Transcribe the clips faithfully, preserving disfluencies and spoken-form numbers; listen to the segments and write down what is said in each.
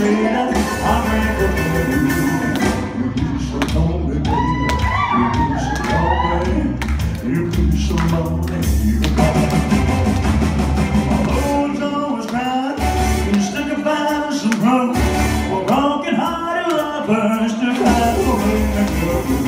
say that I make a play. You be so lonely, baby. You be so lonely. You be so lonely. Although it's always crying, you stick a fire in some rum. We're broken hearted lovers to hide away and go.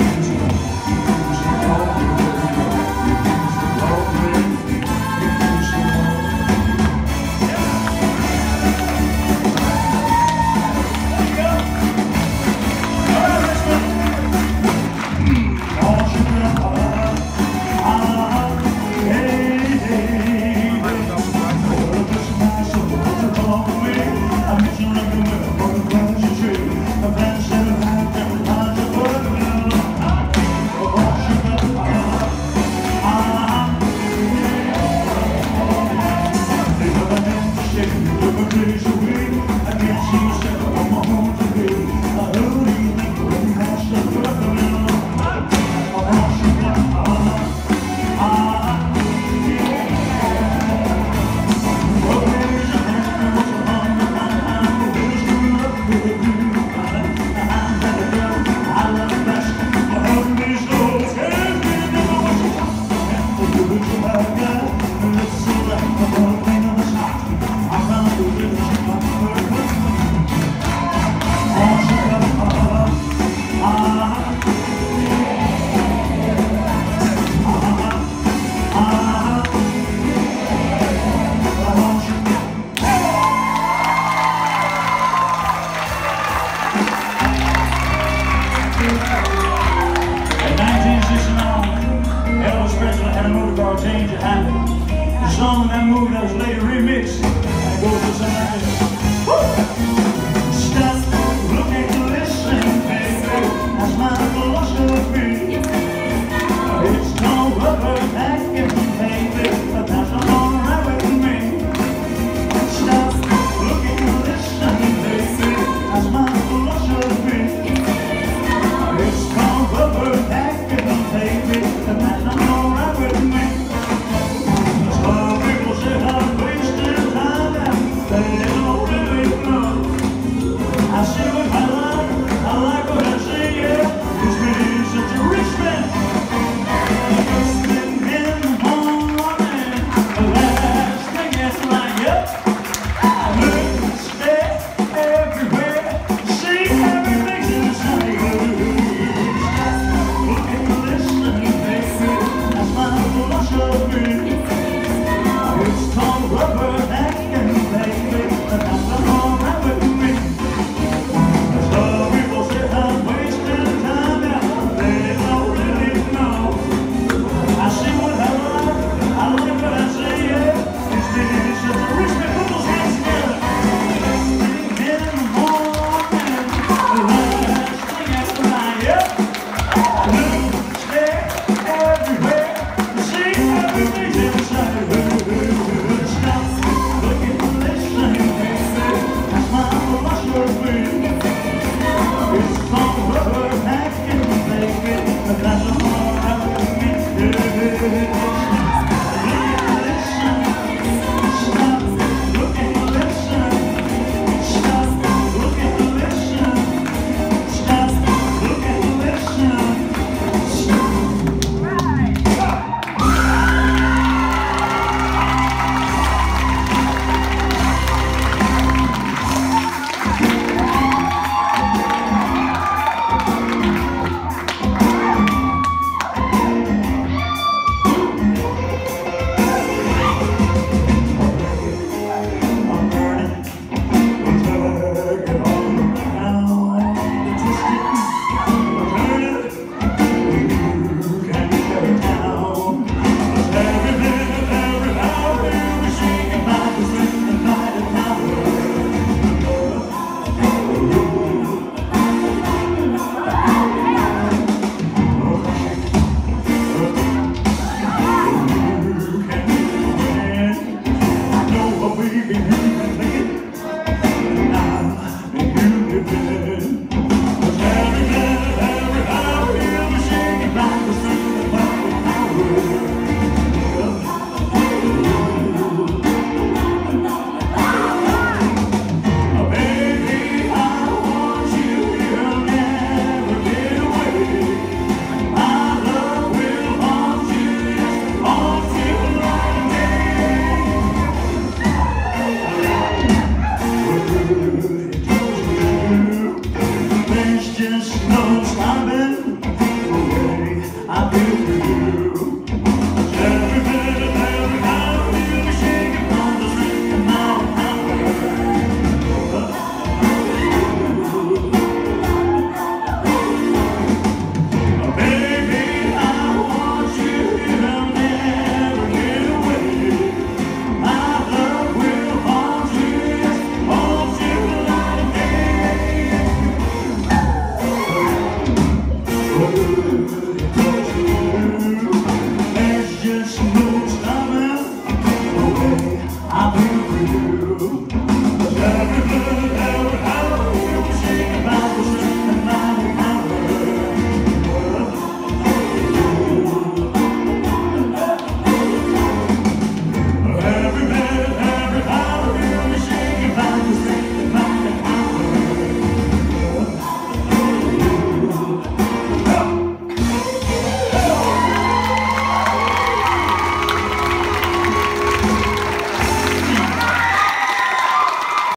Change your habit. The song in that movie that was later remixed, and it goes to something like this. Stop, look and listen, baby. That's my philosophy. It's no rubber packet, baby, but that's alright with me. Stop, look and listen, baby. That's my philosophy. It's no rubber packet, baby, but that's alright with me. I see what